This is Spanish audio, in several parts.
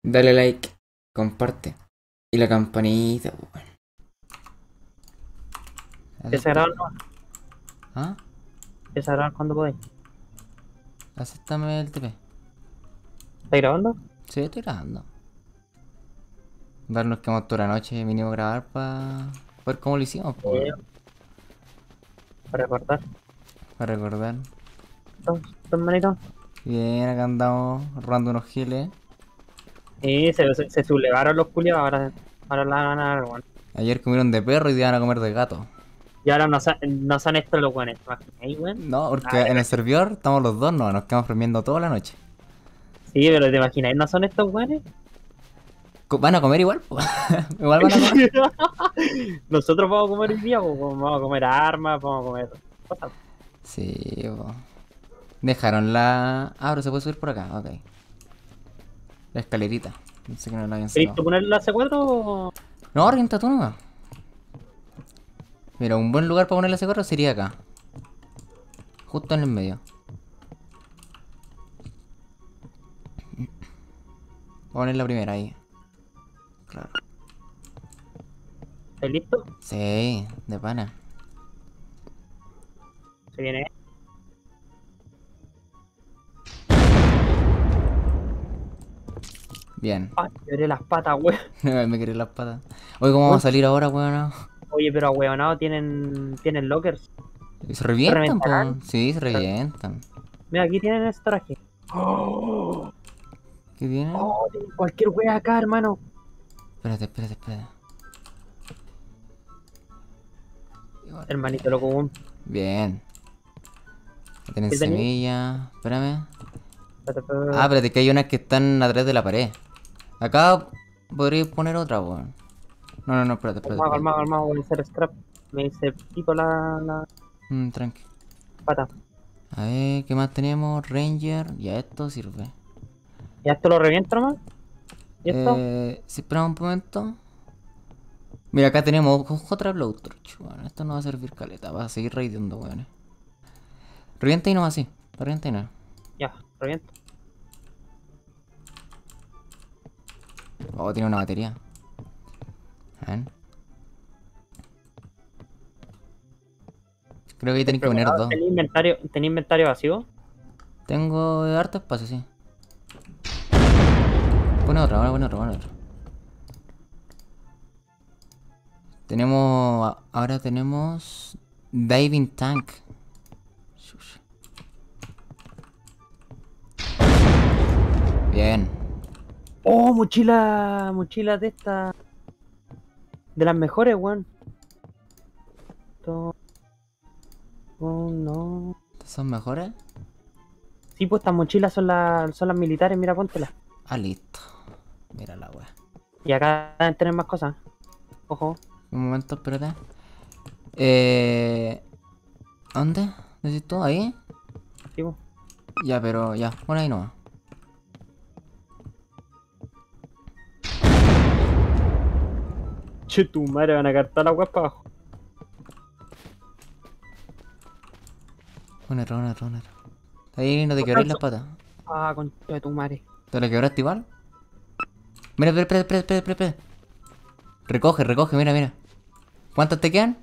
Dale like, comparte. Y la campanita, weón. Empieza a grabar, ¿no? ¿Ah? Empieza a grabar cuando podáis. Acéptame el TP. ¿Estás grabando? Sí, estoy grabando. Darnos que hemos toda la noche vinimos a grabar para ver cómo lo hicimos, pues, Eh, para recordar. para recordar. Dos manitos. Bien, acá andamos robando unos giles. Y se sublevaron los culiados, ahora la van a ganar, weón. Ayer comieron de perro y hoy día van a comer de gato. Y ahora no son estos los buenos, ¿te imaginas, weón? No, porque Ah, en el servidor estamos los dos, no, nos quedamos premiando toda la noche. sí, pero ¿te imaginas? ¿No son estos buenos? Van a comer igual, pues. Igual van a comer. Nosotros vamos a comer hoy día, pues, vamos a comer armas, vamos a comer cosas. Sí, po. Dejaron la... Ah, pero se puede subir por acá, ok. La escalerita. Pensé que no la habían ¿Queréis sacado. tú poner la C4 o...? No, orienta tú nomás. Mira, un buen lugar para poner la C4 sería acá. Justo en el medio. Voy a poner la primera ahí. Claro. ¿Estás listo? Sí, de pana. Se viene. Bien. Ay, me abrió las patas, weón. Me quería las patas. Oye, ¿cómo vamos a salir ahora, weón? Oye, pero ahueonado, tienen lockers. Se ¿Se revientan, po. reventarán? Sí, se revientan. Mira, aquí tienen ese traje. Oh, ¿Qué tienen? oh, tienen cualquier wea acá, hermano. Espérate, espérate, espérate. Igual, Hermanito loco. bien. Tienen ¿Qué tenéis? semilla. Espérame. Espérate, Ah, espérate. espérate, que hay unas que están atrás de la pared. Acá podríais poner otra, weón. No, no, no, espérate, espérate, Calmado, espérate. calmado, calmado, voy a hacer scrap. Me dice pico la Tranqui. pata. A ver, ¿qué más tenemos? Ranger. Ya esto sirve. ¿Ya esto lo reviento nomás? ¿Y esto? Si esperamos un momento. Mira, acá tenemos otra blowtorch, weón. Esto no va a servir caleta. Va a seguir raideando, weón. Revienta y no así. Revienta y no. Ya, reviento. Oh, tiene una batería. A ver. Creo que ahí tenéis que poner dos. ¿Tenía inventario vacío? Tengo harto espacio, sí. Pone otra, ahora pone otra, pone otra. Tenemos... Ahora tenemos... Diving Tank. Shush. Bien. Oh, mochila de esta. De las mejores, weón. Oh, no. ¿Estas son mejores? Sí, pues estas mochilas son las militares, mira, póntelas. Ah, listo. Mira la wea. Y acá deben tener más cosas. Ojo. Un momento, espérate. ¿Dónde? ¿Necesito? ¿Ahí? Sí, pues. Ya, pero ya. Bueno, ahí nomás. Che, tu madre, van a cartar la weá para abajo. Un error, un error, un error. Ahí no te quebréis las patas. Ah, concha de tu madre. ¿Te la quebraste igual? Mira, espera, espera, espera, espera, espera. Recoge, recoge, mira, mira. ¿Cuántas te quedan?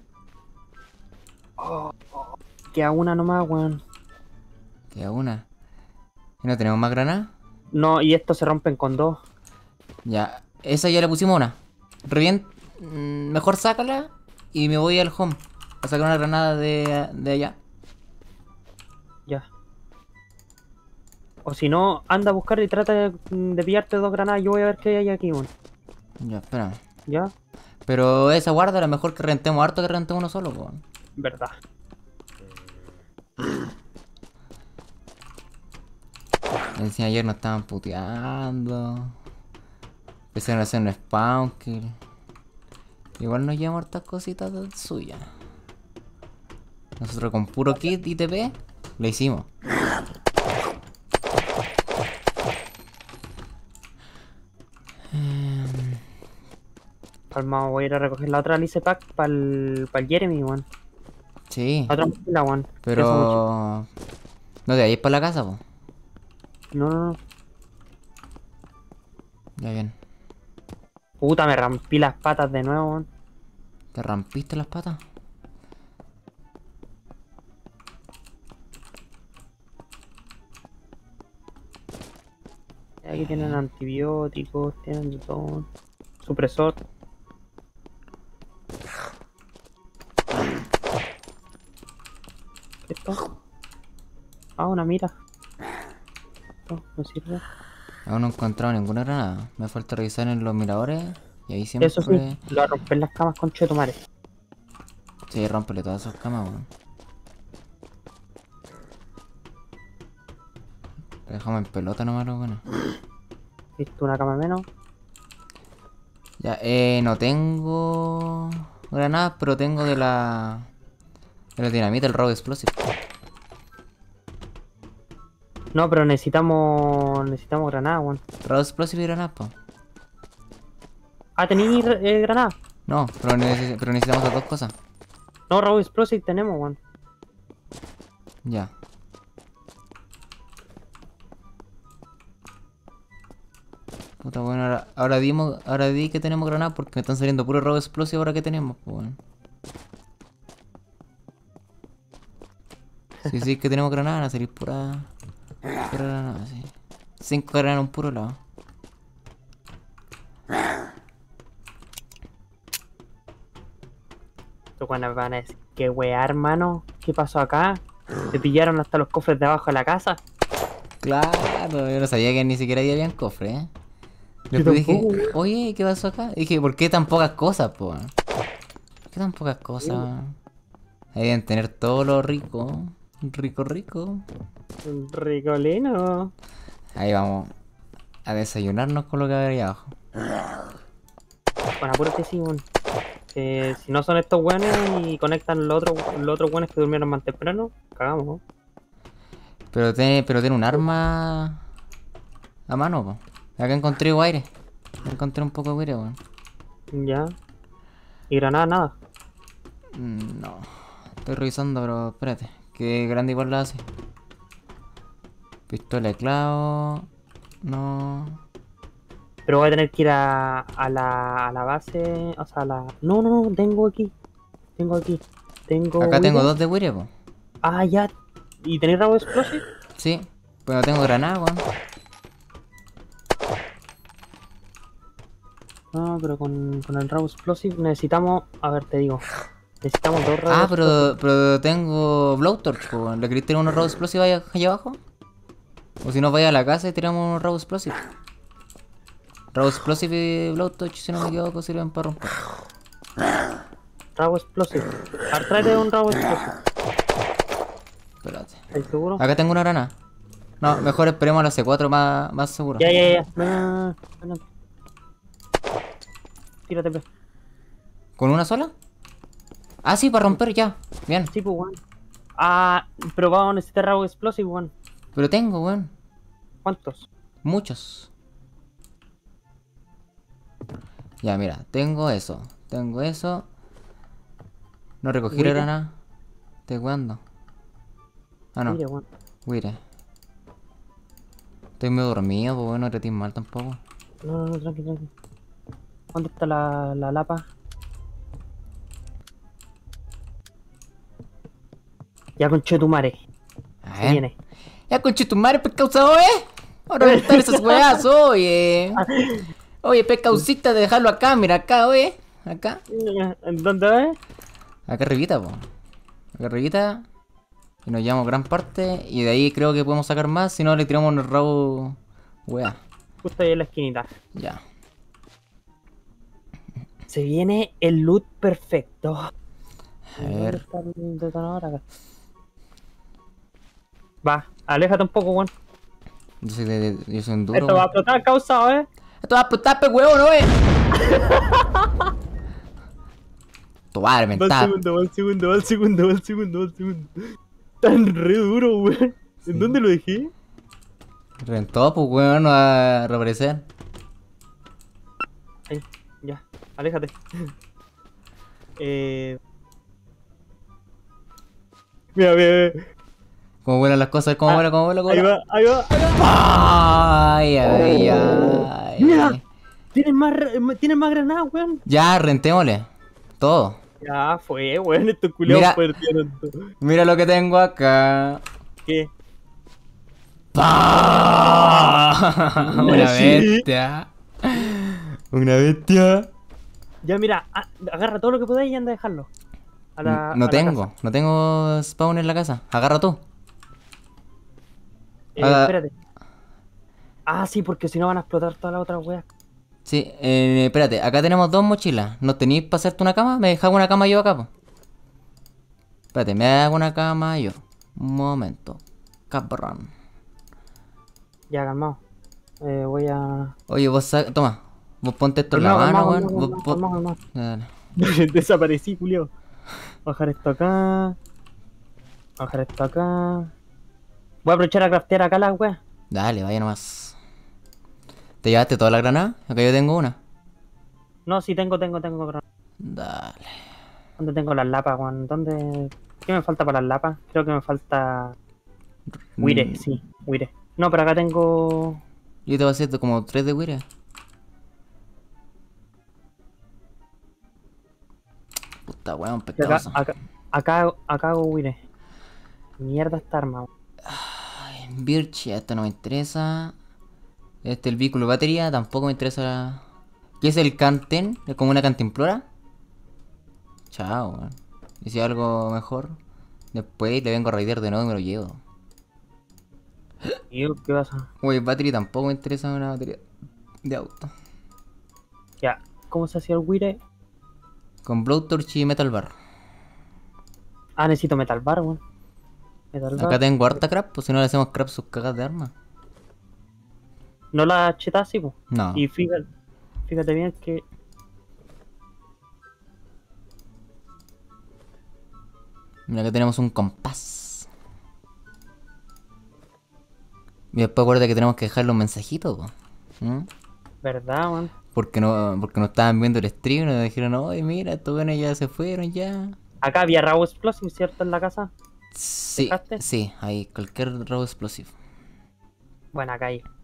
Queda una nomás, weón. Queda una. ¿Y no tenemos más granadas? No, y estos se rompen con dos. Ya, esa ya le pusimos una. Mejor sácala y me voy al home. A sacar una granada de allá. Ya. O si no, anda a buscar y trata de pillarte dos granadas. Yo voy a ver qué hay aquí, weón. Ya, espérame. ¿Ya? Pero esa guarda, a lo mejor que rentemos harto que rentemos uno solo, po. Verdad. Encima ayer nos estaban puteando. Empezaron a hacer un spawn kill. Igual nos llevamos hartas cositas suyas. Nosotros con puro kit y TP lo hicimos. Calmado, voy a ir a recoger la otra Alice Pack para el Jeremy, weón. Sí, La otra mochila, weón. Esa mochila. pero... No te vayas para la casa, po. No, no, no. Ya bien. Puta, me rompí las patas de nuevo, weón. ¿Te rompiste las patas? Aquí tienen antibióticos, tienen de todo. Supresor. ¿Qué es esto? Ah, una mira. Esto no sirve. Aún no he encontrado ninguna granada. Me falta revisar en los miradores. Y ahí siempre... Eso sí, lo va a romper las camas con chetumare. Sí, rómpele todas esas camas, weón. Dejamos en pelota nomás, lo bueno. ¿Viste una cama menos? Ya, no tengo granadas, pero tengo de la... De la dinamita, el robo explosive. No, pero necesitamos granadas, weón. Robo explosive y granadas, po. Ah, ¿tenéis granadas? No, pero, pero necesitamos las dos cosas. No, Raw Explosive tenemos, weón. Ya. Puta, bueno, ahora di que tenemos granadas porque me están saliendo puro robo explosivo ahora que tenemos, pues bueno. Sí, que tenemos granadas, van a salir pura granada, sí. 5 granadas en un puro lado. Estos weones van a decir, ¿qué weá, hermano? ¿Qué pasó acá? ¿Te pillaron hasta los cofres de abajo de la casa? Claro, yo no sabía que ni siquiera ahí habían cofres, ¿eh? Después dije, tampoco, oye, ¿qué pasó acá? Dije, ¿por qué tan pocas cosas, po? ¿Por qué tan pocas cosas? Ahí deben tener todo lo rico. Rico. Ricolino. Ahí vamos a desayunarnos con lo que hay ahí abajo. Bueno, apúrate, sí, weón. Si no son estos weones y conectan los otros weones que durmieron más temprano, cagamos, ¿no? Pero tiene un arma a mano, po. Acá encontré guaire. Encontré un poco de guaire, weón. Ya. Y granada, nada. No. Estoy revisando, pero espérate. Que grande igual la hace. Pistola de clavo. No. Pero voy a tener que ir a la base. O sea, a la. No, tengo aquí. Acá tengo Wither. 2 de guaire, po. Ah, ya. ¿Y tenéis Raw Explosive? Sí. Pero no tengo granada, weón. No, pero con el Raw Explosive necesitamos. A ver, te digo. Necesitamos 2 Raw Ah, Explosive. pero tengo Blowtorch, po, weón. ¿Le queréis tirar unos Raw Explosive allá abajo? O si no, vaya a la casa y tiramos unos Raw Explosive. Raw Explosive y Blowtorch, si no me equivoco, sirven para romper. Raw Explosive. A ver, tráete un Raw Explosive. Espérate. ¿Estás seguro? Acá tengo una granada. No, mejor esperemos a la C4 más seguro. Ya. No. Tírate, pe. ¿Con una sola? Ah, sí, para romper ya. Bien. Sí, pues, weón. Ah, pero vamos a necesitar Raw Explosive, weón. Pero tengo, weón. ¿Cuántos? Muchos. Ya, mira, tengo eso. No recogí la Wire. granada. ¿De cuándo? Ah, no. Mire, weón. Wire. Estoy medio dormido, pues bueno, no te mal tampoco. No, tranqui. ¿Dónde está la lapa? Ya, conchetumare. A Se ver. viene. Ya, conche tu madre, pescado, Ahora reventar esas weas, oye. Oye, pescaucita de dejarlo acá, mira acá, oye. Acá. ¿Dónde es? Acá arribita, po. Acá arribita. Y nos llevamos gran parte. Y de ahí creo que podemos sacar más. Si no, le tiramos el rabo. Wea. Justo ahí en la esquinita. Ya. Se viene el loot perfecto. A ¿Dónde ver. está el detonador acá? Va, aléjate un poco, weón. Yo soy un duro. Esto va a explotar, causado, Esto va a explotar, pe huevo, ¿no, Tu madre, Va mental. el segundo. Tan re duro, weón. Sí. ¿En dónde lo dejé? Reventó, pues weón, no va a reaparecer. Ahí, ya, aléjate. Mira. Cómo vuelan las cosas, cómo vuela. Ahí va. Ay. Mira, Tienes más granadas, weón. Ya, rentémosle. Todo. Ya fue, weón. Estos culiados Mira. perdieron todo. Mira lo que tengo acá. ¿Qué? ¡Pah! Una Sí. bestia. Una bestia. Ya, mira, agarra todo lo que podáis y anda a dejarlo. No A la casa. no tengo spawn en la casa. Agarra tú. Ah, Espérate. Ah, sí, porque si no van a explotar todas las otras weas. sí, espérate, acá tenemos dos mochilas. ¿No tenéis para hacerte una cama? Me dejaba una cama yo acá, po. Espérate, me hago una cama yo. Un momento. Cabrón. Ya, calmado. Voy a... Oye, toma. Vos ponte esto en la Calmado, mano, calmado, weón. calmado, calmado, calmado. Dale. Desaparecí, Julio. Bajar esto acá. Bajar esto acá. Voy a aprovechar a craftear acá las weas. Dale, vaya nomás. ¿Te llevaste toda la granada? Acá yo tengo una. No, sí, tengo. Dale. ¿Dónde tengo las lapas, weón? ¿Dónde...? ¿Qué me falta para las lapas? Creo que me falta... Wire, sí, Wire. No, pero acá tengo... Yo te voy a hacer como 3 de Wire. Puta weón, Acá, pescadoso. acá hago Wire. Mierda esta arma, weón. Birch, esto no me interesa. El vehículo de batería tampoco me interesa. ¿Qué es el Canten? ¿Es como una cantimplora? Chao, weón. Y si hay algo mejor, después le vengo a raidear de nuevo y me lo llevo. ¿Y qué pasa? Uy, battery tampoco me interesa una batería de auto. Ya, ¿cómo se hacía el Wire? Con Blowtorch y Metal Bar. Ah, necesito Metal Bar, weón. Metal Acá Bar. tengo harta crap, pues si no le hacemos crap sus cagas de armas. No la chetas así, pues. No. Y fíjate bien que... Mira que tenemos un compás. Y después acuérdate que tenemos que dejarle un mensajito, po. ¿Mm? ¿Verdad, weón? Porque no estaban viendo el stream y nos dijeron, oye mira, estos buenos ya se fueron ya. Acá había Raw Explosive, ¿cierto? En la casa. Sí, ¿Dejaste? sí, hay cualquier robo explosivo. Bueno, acá hay.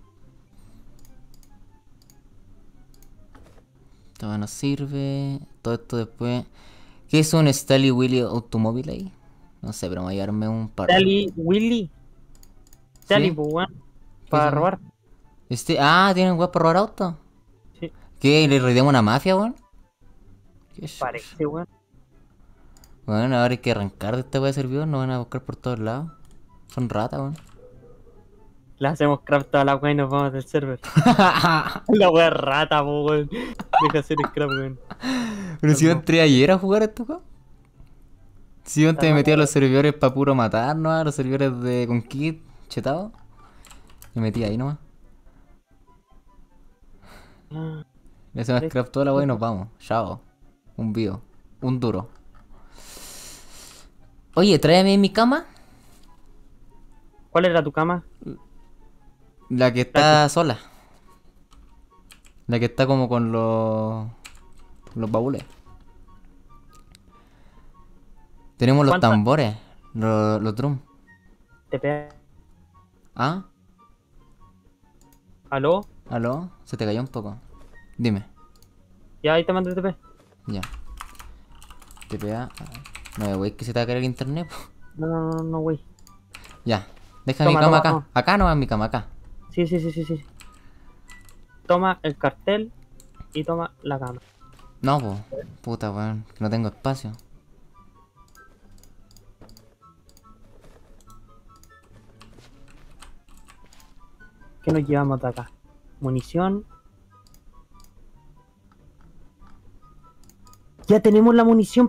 Esto no sirve. Todo esto después. ¿Qué es un Stally Willy automóvil ahí? No sé, pero me voy a llevarme un par. Dali, Willy. Dali, ¿Sí? pues, weón. ¿Qué Para es eso? robar. ¿Tienen web para robar auto? Sí, ¿Qué? ¿Le rodeamos una mafia, weón? ¿Qué chucha? parece, weón. Bueno, ahora hay que arrancar de esta wea de servidor, nos van a buscar por todos lados. Son ratas, weón. Le hacemos craft a la weá y nos vamos del server. La weá rata, po, weón. Deja hacer scrap, weón. Pero si yo No. entré ayer a jugar a esto, weón. Si yo antes me Ah, metí a los servidores para puro matarnos, a los servidores de Conquist, chetado. Me metí ahí nomás. ah, Le hacemos ¿ves? scrap toda la wea y nos vamos. Chao. Un bio. Un duro. Oye, tráeme mi cama. ¿Cuál era tu cama? La que está sola. La que está como con los baúles. Tenemos los ¿Cuántas? tambores. Los drums. Te pega. ¿Ah? ¿Aló? ¿Aló? Se te cayó un poco. Dime. Ya ahí te mandé TP. Ya. TPA. No, wey, que se te va a caer el internet. Po. No, güey. Ya. Deja mi Toma, cama toma, acá. toma. Acá no es mi cama, acá. Sí. Toma el cartel y toma la cama. No, po. Puta, weón. Que no tengo espacio. ¿Qué nos llevamos de acá? Munición. Ya tenemos la munición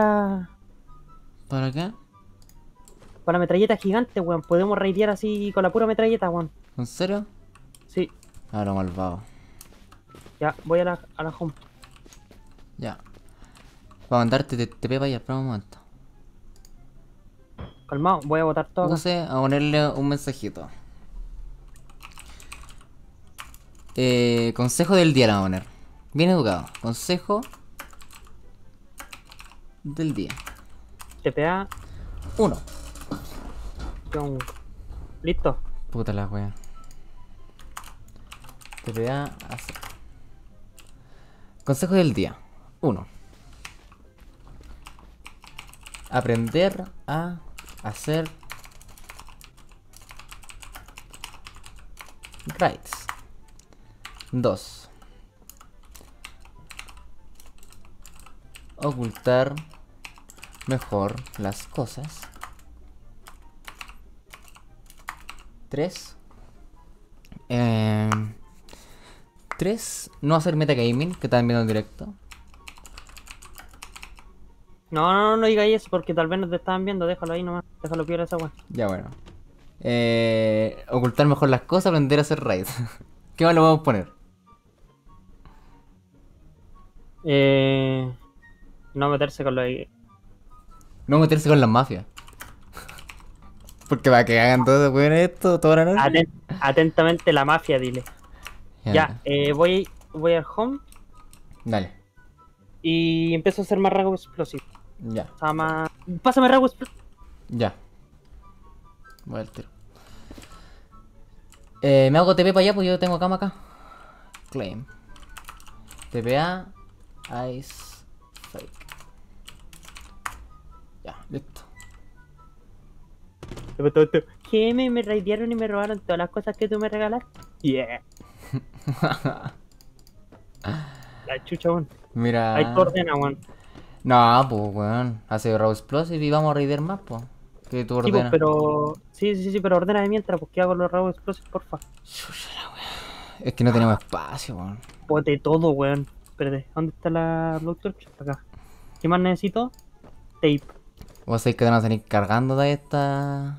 ¿Para qué? para la metralleta gigante, weón. Podemos raidear así con la pura metralleta, weón. ¿En serio? Sí, Ah, lo malvado. ya, voy a la home. Ya. Para mandarte TP para allá, espera un momento. Calmado, voy a botar todo acá. Puse a ponerle un mensajito. Consejo del día, la vamos a poner. Bien educado. Consejo del día. TPA, 1. John. Listo. Puta la wea. TPA hace. Consejo del día. 1. Aprender a hacer raids. 2. Ocultar mejor las cosas. 3. 3. No hacer metagaming, que están viendo en directo. No digáis eso porque tal vez no te estaban viendo. Déjalo ahí nomás. Déjalo piola esa weá. Ya bueno. Ocultar mejor las cosas, aprender a hacer raids. ¿Qué más le vamos a poner? No meterse con los. No meterse con las mafias. Porque para que hagan todo weón esto, toda la noche. Atentamente la mafia, dile. Ya, voy al home Dale. y empiezo a hacer más rasgos explosivos. Ya. O sea, más. Pásame rasgos explosivos. Ya. Voy al tiro. Me hago TP para allá, pues yo tengo cama acá. Claim. TPA. Ice. Fake. Ya, listo. ¿Qué? Me raidearon y me robaron todas las cosas que tú me regalaste. Yeah. La chucha, weón. Mira. Ahí te ordena, weón. No, pues weón. Hace Raw Explosive y vamos a raidear más, pues. Que tú Sí, pues, ordenas. pero. Sí, pero ordena de mientras, pues, ¿qué hago los rasgos explosivos, porfa? Es que no tenemos espacio, weón. Bote todo, weón. Espérate, ¿dónde está la Blowtorch? Acá. ¿Qué más necesito? Tape. Vos sabés que te van a salir cargando de esta.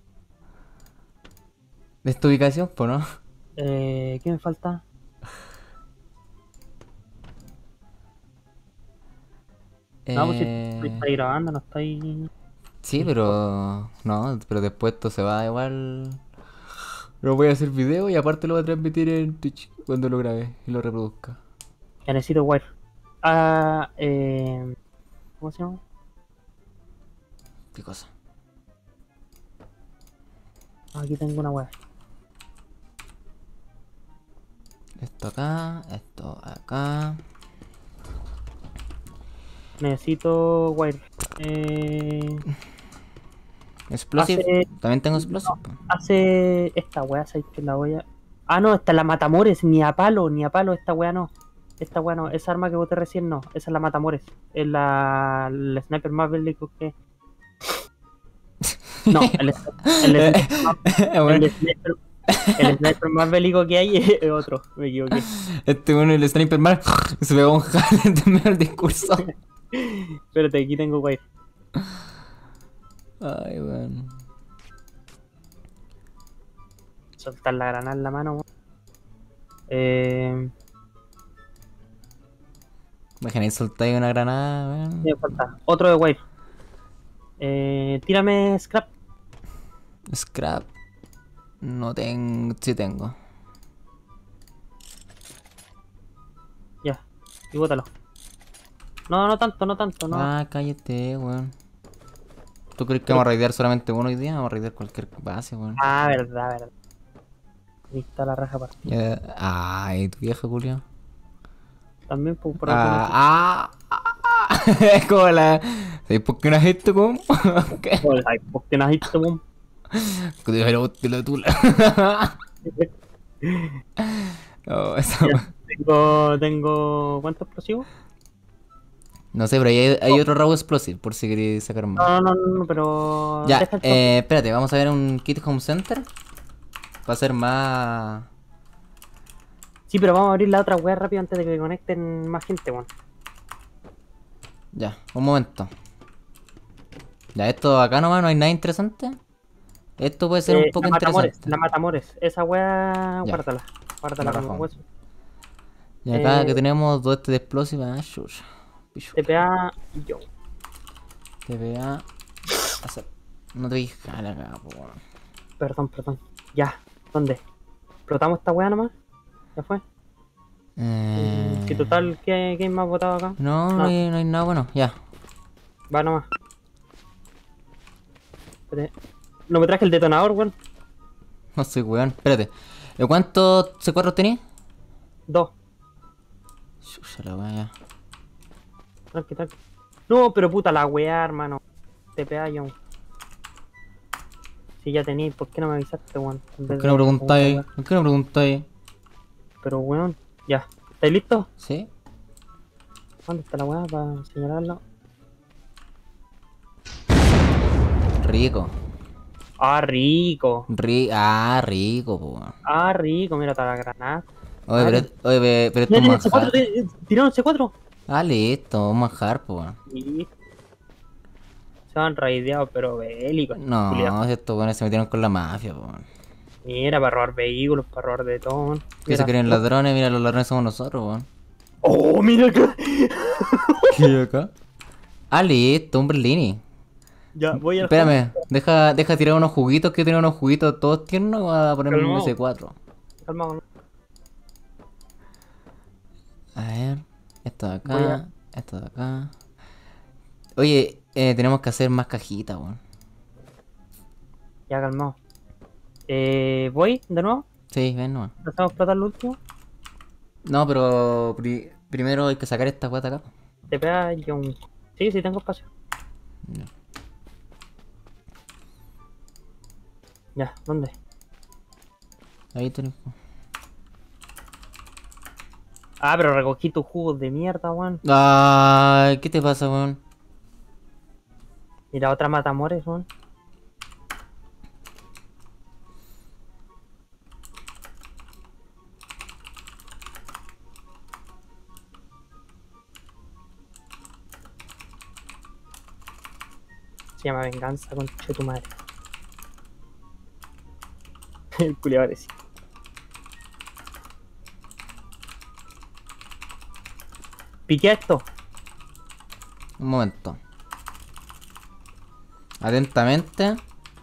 De esta ubicación, pues, ¿no? ¿Qué me falta? No, pues si está ahí grabando, no está ahí. Sí, pero. No, pero después esto se va igual. Lo voy a hacer video y aparte lo voy a transmitir en Twitch cuando lo grabe y lo reproduzca. Ya necesito wire. ¿Cómo se llama? ¿Qué cosa? Aquí tengo una wire. Esto acá, esto acá. Necesito wire. Explosive. También tengo explosive. Hace esta wea, ¿sabes que la voy a...? Ah, no, esta es la Matamores, ni a palo, esta wea no. Esta wea no, esa arma que boté recién no, esa es la Matamores. Es el sniper más bélico que... No, el sniper más bélico que hay es otro, me equivoqué. Este bueno, el sniper más se pegó un jale en medio del discurso. Espérate, aquí tengo wire. Ay, bueno. Soltar la granada en la mano. Imagináis soltar ahí una granada, weón. Me falta otro de wire. Tírame scrap. Scrap. No tengo. Sí tengo. Ya, y bótalo. No tanto, no. Ah, cállate, weón. ¿Tú crees que vamos a raidear solamente uno hoy día? Vamos a raidear cualquier base, weón. Ah, verdad. Lista la raja partida. Ay, tu vieja, Julio. También por Es como la. ¿Sabes por qué no has esto, com? ¿Qué? Ay, ¿por qué no has visto, boom? Que te dejo la botella de tula. Oh, esa... Tengo... ¿Cuántos explosivos? No sé, pero hay otro rabo explosive por si queréis sacar más. No, pero... Ya, Deja el espérate, vamos a ver un kit home center. Va a ser más. Sí, pero vamos a abrir la otra wea rápido antes de que conecten más gente, weón. Ya, un momento. Ya, esto acá nomás no hay nada interesante. Esto puede ser un poco interesante. La Matamores, esa wea, Ya. guárdala La como rajón. hueso. Y acá que tenemos dos de explosive. Ah, shush. TPA, yo. TPA. Hacer. No te dije a la capa, weón. Perdón. Ya, ¿dónde? ¿Explotamos esta wea nomás? ¿Ya fue? ¿Qué total qué hay más votado acá? No hay nada bueno. Ya. Va nomás. Espérate. No me traje el detonador, weón. No soy weón. Espérate. ¿Cuántos C4 tenías? 2. Chucha la weá ya. Tranqui, tranqui. No, pero puta la weá, hermano. TPA, John. Si ya tenéis, ¿por qué no me avisaste, weón? En ¿Por vez qué no de segunda preguntáis? weá. ¿Por qué no preguntáis? Pero weón, ya. ¿Estáis listos? ¿Sí? ¿Dónde está la weá para señalarlo? Rico. Ah, rico. Rico, po. Ah, rico, mira, está la granada. Oye, Madre. pero esto es Tiene un el C4, manjar. tiraron el C4. Ah, listo, un manjar, po. Sí. Se han raideado, pero bélicos, culiao. No, si estos weones se metieron con la mafia, po. Mira, para robar vehículos, para robar de todo, weón. ¿Qué se Mira. creen ladrones? Mira, los ladrones somos nosotros, weón. Oh, mira acá. ¿Qué hay acá? Ah, listo, un Berlini. Ya, voy al home. Espérame, deja tirar unos juguitos que tienen unos juguitos todos tiernos y voy a ponerme un Calmado, S4. calmado. A ver, esto de Voy a. acá, esto de acá. Oye, tenemos que hacer más cajitas, weón. Ya, calmado. Voy de nuevo. Sí, ven nomás. Empezamos a explotar lo último. No, pero primero hay que sacar esta weá de acá. Te pega y un. Sí, sí, tengo espacio. Ya. Ya, ¿dónde? Ahí tenés. Ah, pero recogí tus jugos de mierda, weón. Ay, ¿qué te pasa, weón? Mira, otra matamores, weón. Se llama venganza, conche tu madre. El culiao sí. Piqué esto. Un momento. Atentamente,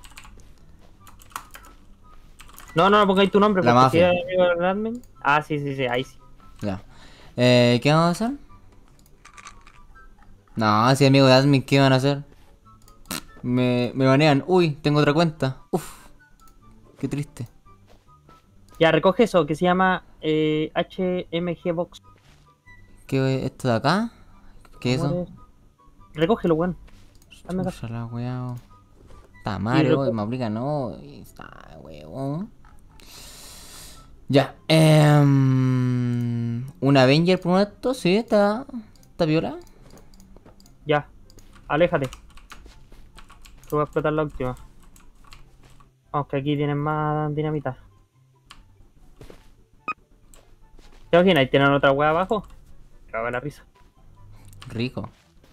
No, no, no pongáis tu nombre la porque si mafia. es amigo del admin. Ah, sí, sí, sí, ahí sí. Ya. ¿Qué vamos a hacer? No, si amigo de admin, ¿qué van a hacer? Me banean. Uy, tengo otra cuenta. Uf, qué triste. Ya, recoge eso que se llama HMG Box. ¿Qué esto de acá? ¿Qué es eso? Amores. Recógelo, weón. Dame caso. Chucha la weá. Está Y Mario, y me obliga no. Y está weón. Ya. Un Avenger por esto, sí, está viola. ya, aléjate. Que voy a explotar la última. Vamos, que aquí tienen más dinamita. ¿Te imaginas? ¿Y tienen otra weá abajo? Cago en la risa. Rico.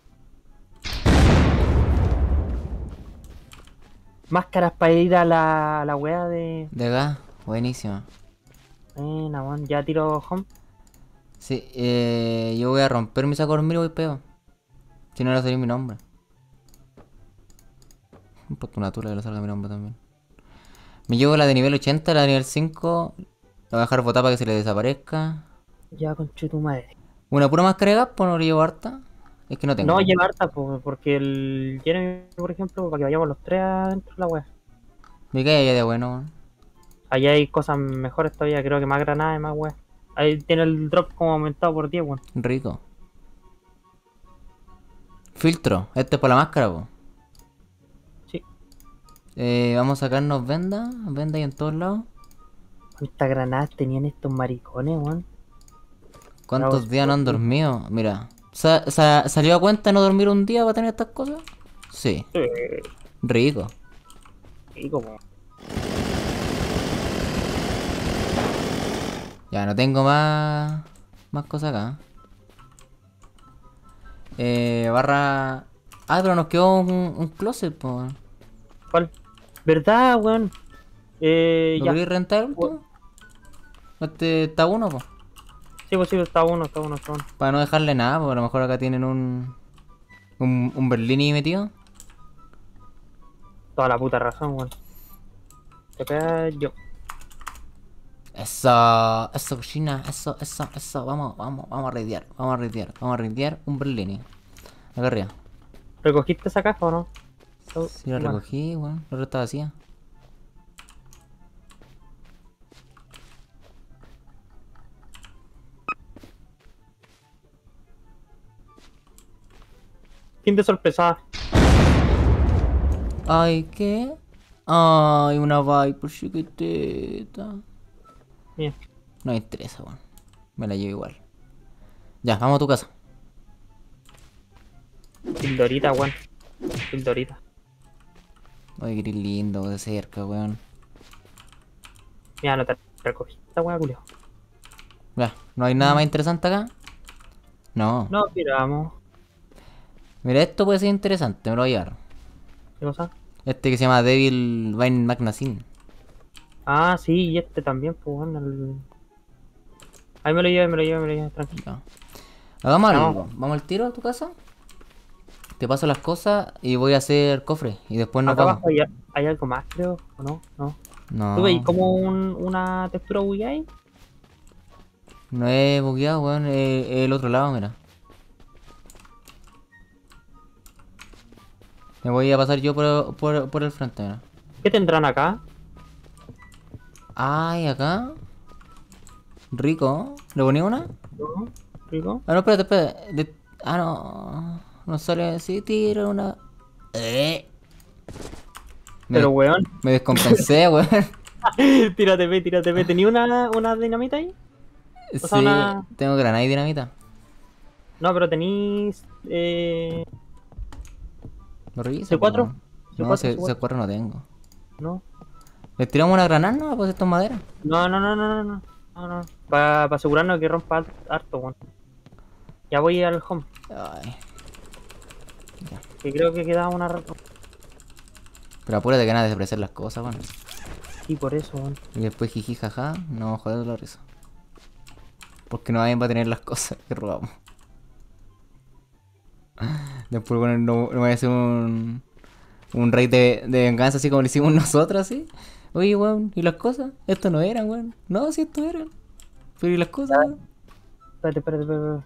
Máscaras para ir a la weá de. De gas, buenísima. Buena, weón. Ya tiro home. Sí, yo voy a romper mi saco de dormir y voy peo. Si no le va a salir mi nombre. Por tu natura que le salga mi nombre también. Me llevo la de nivel 80, la de nivel 5. La voy a dejar botar para que se le desaparezca. Ya, conche tu madre. Una pura máscara de gas, pues no le llevo harta. Es que no tengo. No, lleva harta, porque el Jeremy, por ejemplo, para que vayamos los tres adentro de la weá. Me cae ya de bueno, weón. Allá hay cosas mejores todavía, creo que más granadas y más weá. Ahí tiene el drop como aumentado por 10, weón. Rico. Filtro. Este es para la máscara, po. Sí. Vamos a sacarnos vendas. Vendas ahí en todos lados. ¿Cuántas granadas tenían estos maricones, weón? ¿Cuántos Bravo, días no han dormido? Mira. ¿Salió a cuenta no dormir un día para tener estas cosas? Sí. Sí, Rico. rico, weón. Ya, no tengo más cosas acá. Barra... Ah, pero nos quedó un closet, po. ¿Cuál? ¿Verdad, weón? ¿Lo Ya. queréis rentar el último? Este está uno, po. Sí, pues sí, está uno, está uno, está uno. Para no dejarle nada, porque a lo mejor acá tienen un Berlini metido. Toda la puta razón, weón. Te pega yo. Eso, cochina, eso. Vamos a raidear, vamos a raidear un Berlini. Acá arriba. ¿Recogiste esa caja o no? Si la recogí, weón, la otra está vacía. skin de sorpresa. Ay, ¿qué? Ay, una Viper chiquitita. Bien. No me interesa, weón. Me la llevo igual. Ya, vamos a tu casa. Pildorita, weón. Pildorita. Ay, qué lindo de cerca, weón. Mira, no te recogí esta weá, culio. Ya, ¿no hay nada más interesante acá? No. No, mira, vamos. Mira, esto puede ser interesante, me lo voy a llevar. ¿Qué cosa? Este que se llama Devil Vine Magazine. Ah, sí, y este también, pues bueno. Ahí me lo llevo, tranquilo. Ya. Hagamos Vamos. algo. Vamos al tiro a tu casa. Te paso las cosas y voy a hacer cofre. Y después nos Acá vamos. abajo hay algo más, creo, ¿o no? No. ¿Tú veis No. como una textura bugueada? No he bugueado, weón. Es el otro lado, mira. Me voy a pasar yo por el frente, mira. ¿Qué tendrán acá? Ay, acá. Rico. ¿Le ponía una? ¿No? ¿Rico? Ah, no, espérate. Ah, no. No sale así. Tira una. Eh. Me, Pero, weón. me descompensé, weón. Tírate, ve. ¿Tenía una dinamita ahí? O sea, Sí, una... tengo granada y dinamita. No, pero tenéis... Lo reviso, po, ¿C4? weón. No, ¿C4? C4 no tengo. ¿No? ¿Le tiramos una granada? No, pues esto es madera. No. Para asegurarnos que rompa harto, weón. Ya voy al home. Ay. Que creo que queda una... Pero apúrate que nada de desaparecer las cosas, weón. Sí, por eso, weón. Y después jiji jaja, no joder la risa. Porque no alguien va a tener las cosas que robamos. Después, bueno, no voy a hacer un raid de venganza así como lo hicimos nosotros, así. Oye, weón, ¿y las cosas? Esto no eran, weón. No, sí, esto eran. Pero ¿y las cosas, weón? Espérate.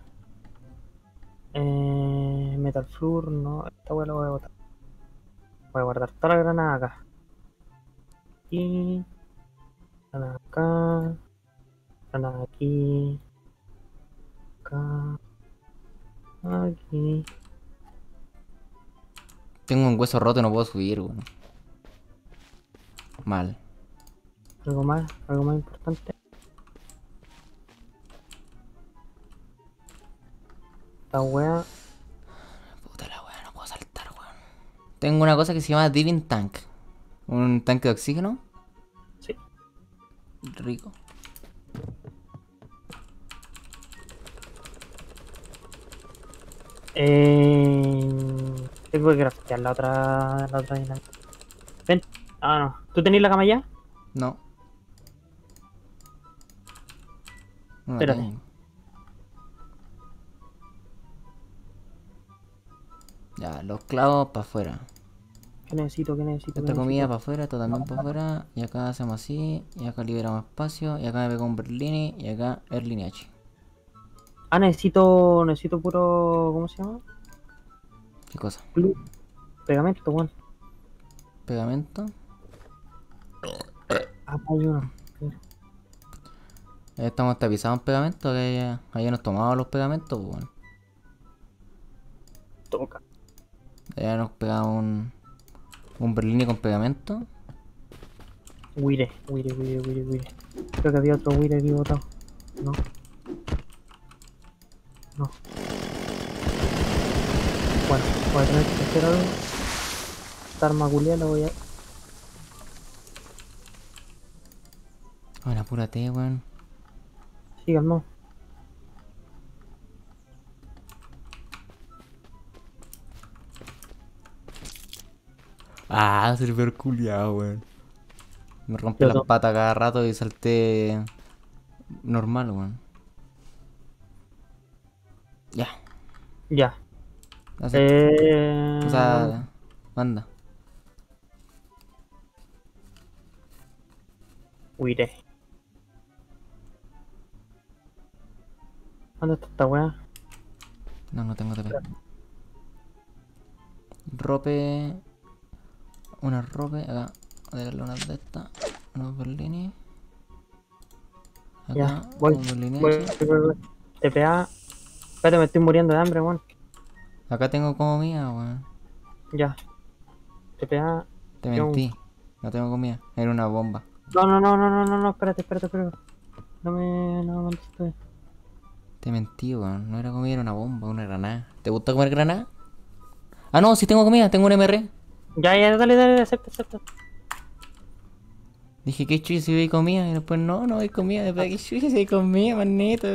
Metal Flur, no. Esta weá la voy a botar. Voy a guardar toda la granada acá. Y... Granada acá. Granada aquí. Acá. Aquí. Tengo un hueso roto y no puedo subir, weón. Mal. Algo más importante. Esta weá. Puta la weá, no puedo saltar, weón. Tengo una cosa que se llama Diving Tank. Un tanque de oxígeno. Sí. Rico. Tengo que craftear la otra dinámica. Ven. Ah, no. ¿Tú tenés la cama ya? No. No la Espérate. tengo. Ya, los clavos para afuera. ¿Qué necesito? Esta comida para afuera, esto también para afuera. Y acá hacemos así. Y acá liberamos espacio. Y acá me pego un Berlini. Y acá Erlini H. Ah, necesito puro... ¿Cómo se llama? ¿Qué cosa? Glue. Pegamento, weón. Pegamento. Ah, hay uno. Estamos tapizados en pegamento. Que allá nos tomamos los pegamentos, pues, bueno. Toca. Allá nos pegamos un Berlini con pegamento. Wire. Creo que había otro Wire aquí botado. No. Bueno, voy a tener que hacer algo. Esta arma culiá la voy a... Bueno, apúrate, weón. Sí, calmado. Ah, server culiao, weón. Me rompe Yo las no. patas cada rato y salté normal, weón. Ya. Ya. Así. O Bueno. sea, anda. Wire. ¿Dónde está esta weá? No tengo TP. Rope. Una rope. Acá. Voy a darle una de estas. Unos berlines. Acá. Ya, voy. Un berlini Voy. H. TPA. Espérate, me estoy muriendo de hambre, weón. Acá tengo comida, weón. Ya. Te pega. Te mentí. No tengo comida. Era una bomba. No, espérate. No me mandes todavía. Te mentí, weón. No era comida, era una bomba, una granada. ¿Te gusta comer granada? Ah, no, sí tengo comida, tengo un MR. Ya, dale, acepta. Dije, qué chucha si hay comida. Y después, no hay comida. Después, qué chucha si hay comida, manito.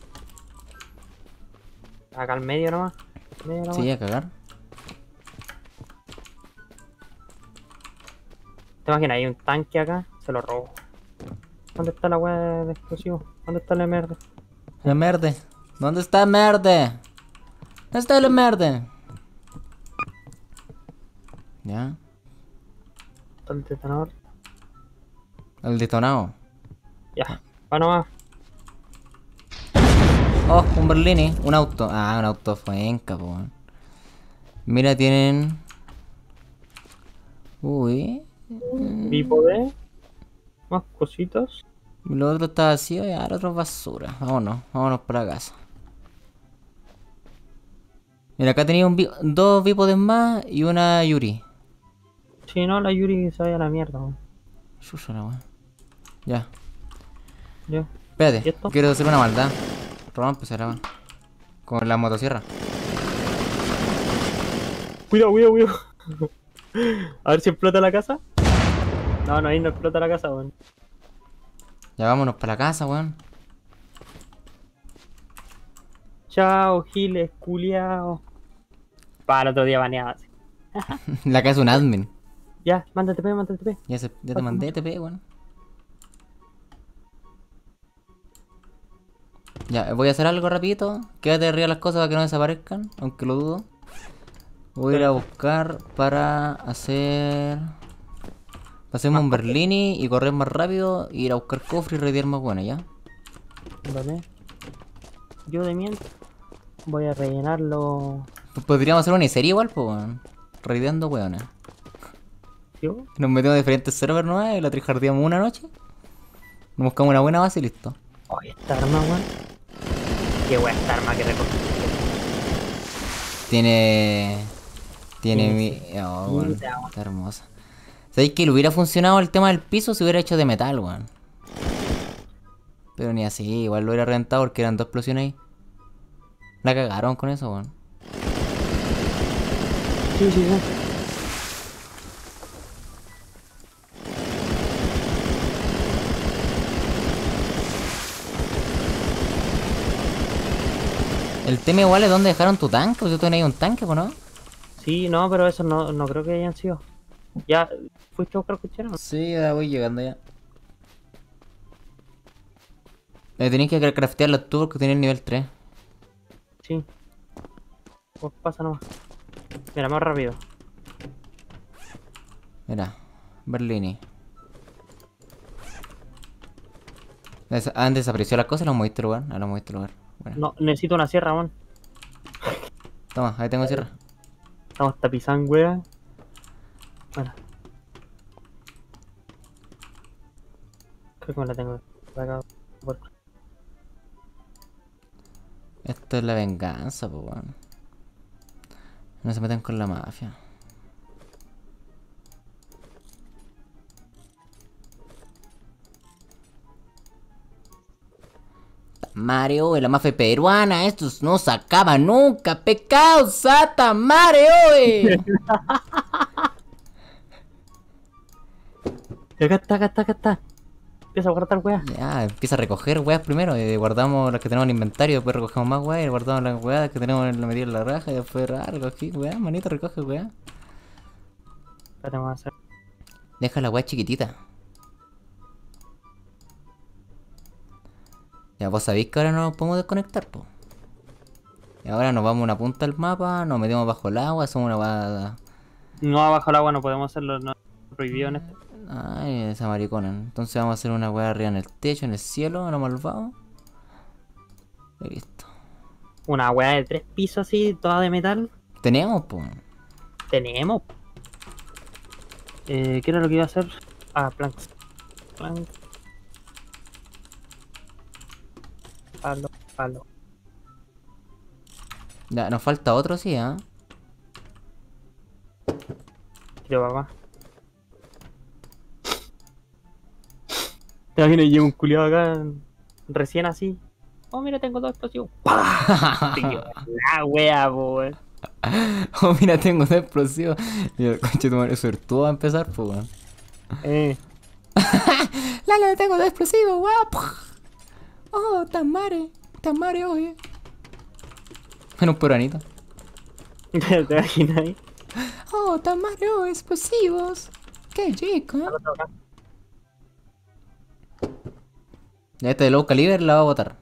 Acá al medio nomás. Sí, a cagar. ¿Te imaginas? Hay un tanque acá, se lo robo. ¿Dónde está la weá de explosivo? ¿Dónde está el MR? La merde. ¿Dónde está el merde? ¿Dónde está el merde? Ya. ¿Está el detonador? El detonado. Ya, va nomás. Oh, un Berlini. Un auto. Ah, un auto fuenca, po. Mira, tienen. Uy. Tipo de. Más cositas. Lo otro está vacío y ahora otro es basura. Vámonos para casa. Mira, acá tenía dos bípodes más y una Yuri. Si no, la Yuri se vaya a la mierda, weón. Chucha la weá. Ya. Ya. ¿Y Espérate, esto? quiero hacer una maldad. Rómpesela, weón. Con la motosierra. Cuidado. A ver si explota la casa. No, ahí no explota la casa, weón. Ya vámonos para la casa, weón. Chao, giles, culiao. Para el otro día baneado. Así. La casa es un admin. Ya, mándate TP. Ya te mandé TP, weón. Ya, voy a hacer algo rapidito. Quédate arriba de las cosas para que no desaparezcan, aunque lo dudo. Voy a ir a buscar para hacer... Para hacerme un Berlini y correr más rápido, y ir a buscar cofre y raidear más buena, ¿ya? Vale. Yo de mientras voy a rellenarlo. Podríamos hacer una serie igual, pues, weón. Raideando weones. ¿Yo? Nos metemos en diferentes servers nuevas y la trijardeamos una noche. Nos buscamos una buena base y listo. Oye, esta arma, weón. Qué wea esta arma que recogí. Tiene oh, weón, está hermosa. ¿Sabéis que le hubiera funcionado el tema del piso si hubiera hecho de metal, weón? Pero ni así, igual lo hubiera reventado porque eran dos explosiones ahí. La cagaron con eso, weón. Sí. El tema igual es dónde dejaron tu tanque, porque tú tenías un tanque, ¿o no? Sí, no, pero eso no creo que hayan sido. ¿Ya fuiste a buscar cuchara? Sí, ya voy llegando ya. Tenéis que craftearlas tú porque tenés el nivel 3. Sí. Pues pasa nomás. Mira, más rápido. Mira, Berlini. Han desaparecido las cosas y las moviste el lugar. Ah, las moviste el lugar. Bueno. No, necesito una sierra, man. Toma, ahí tengo sierra. Estamos tapizando, wea. Bueno. Creo que me la tengo acá. Esto es la venganza, pues, weón. No se metan con la mafia. Mario, la mafia peruana, estos no se acaba nunca. Pecado, sata, Mario. Acá está. Empieza a guardar, wea. Ya, empieza a recoger weas primero. Guardamos las que tenemos en el inventario, después recogemos más weas y guardamos las weas que tenemos en la metida en la raja y después recogí weas, manito, recoge weas. Espérate, vamos a hacer. Deja la wea chiquitita. Ya, vos sabéis que ahora no nos podemos desconectar, po. Y ahora nos vamos a una punta del mapa, nos metemos bajo el agua, hacemos una wea. No, abajo el agua no podemos hacerlo, no prohibido en este. Ay, esa maricona. Entonces vamos a hacer una wea arriba en el techo, en el cielo, a lo malvado. Y listo. Una wea de 3 pisos así, toda de metal. Tenemos, po. Tenemos. ¿Qué era lo que iba a hacer? Ah, planks. Palo. Ya, nos falta otro, sí, ¿ah? De papá. Te imaginas, llega un culiado acá, recién así. Oh, mira, tengo 2 explosivos. ¡Pah! Tío, la wea, po, weón. Oh, mira, tengo un explosivo. Y el conche tu madre suertudo va a empezar, pues, weón. Eh, Lala, tengo dos explosivos, weón. Oh, Tamare, oye. Bueno, un peruanito. ¿te imaginas ahí? Oh, Tamare, oh, explosivos. Qué chico. Ya este de low caliber la va a botar.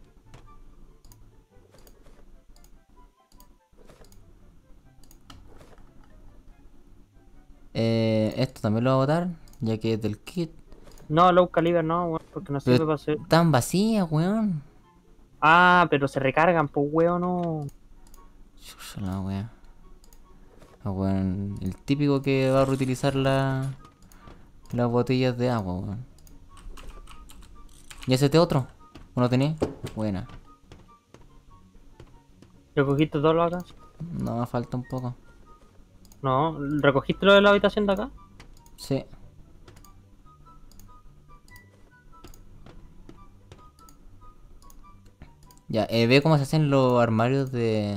Esto también lo va a botar, ya que es del kit. No, low caliber no, weón, porque no sirve Pero para hacer. tan vacías, weón. Ah, pero se recargan, pues, weón, no. Chucha la wea. Ah, weón, el típico que va a reutilizar las botellas de agua, weón. ¿Y ese otro? ¿O no tenés? Buena. ¿Recogiste todo lo acá? No, me falta un poco. No, ¿recogiste lo de la habitación de acá? Sí. Ya, ve cómo se hacen los armarios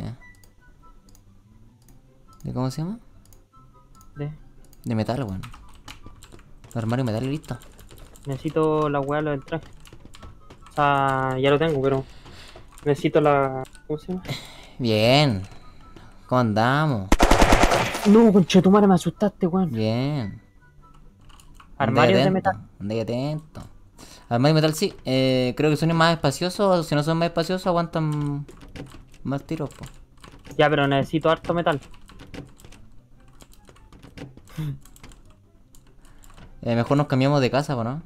¿de cómo se llama? De- De metal, weón. Los armarios de metal y listo. Necesito la weá, lo del traje. O sea, ya lo tengo, pero necesito la. ¿Cómo se llama? Bien. ¿Cómo andamos? No, conchetumare, me asustaste, weón. Bien. Armarios de metal. Andai atento. Armario de metal sí. Creo que son más espaciosos. Si no son más espaciosos, aguantan más tiros, po. Ya, pero necesito harto metal. Mejor nos cambiamos de casa, po, ¿no?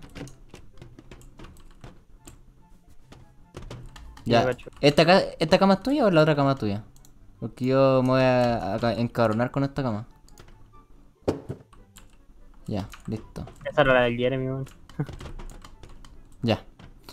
Ya, Ya. cacho. ¿Esta cama es tuya o la otra cama es tuya? Porque yo me voy a encabronar con esta cama. Ya, listo. Esa era la del Jeremy, weón. Ya.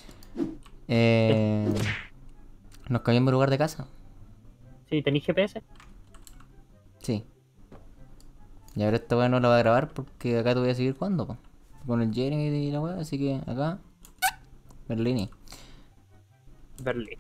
¿Nos cambiamos de lugar de casa? Sí, ¿tenéis GPS? Sí. Y ahora esta weá no la voy a grabar porque acá te voy a seguir jugando, po. Con el Jeremy y la weá, así que acá. Berlini. Berlín.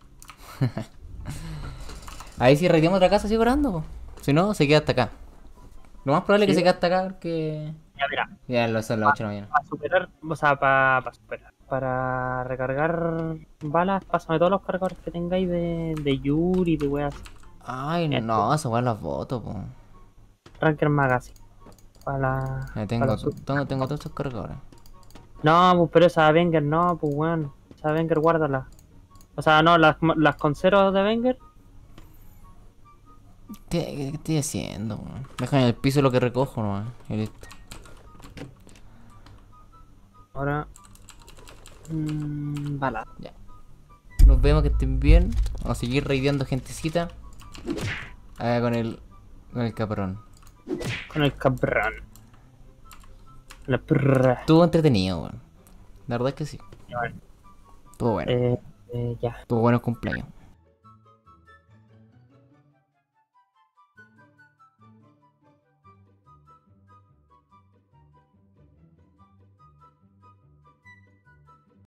Ahí si raidamos otra casa sigo grabando, po. Si no, se queda hasta acá. Lo más probable es que Sí. se quede hasta acá porque. Ya, mira, Ya son las 8 de la mañana. para superar, o sea, para superar. Para recargar balas, pásame todos los cargadores que tengáis de Yuri, de weas. Ay, no, esa weá las boto, po. Ranker Magazine. Para la. Tengo todos estos cargadores. No, pues pero esa Avenger no, pues weón. Esa Avenger guárdala. O sea, no, las con cero de Avenger. ¿Qué estoy haciendo, weón? Deja en el piso lo que recojo nomás. Y listo. Ahora. Balas. Ya. Nos vemos, que estén bien. Vamos a seguir raideando gentecita. Acá con el caprón. Con el cabrón. La prrra. Estuvo entretenido, weón. La verdad es que sí. Ya, bueno. Estuvo bueno. Ya. Tuvo buenos cumpleaños.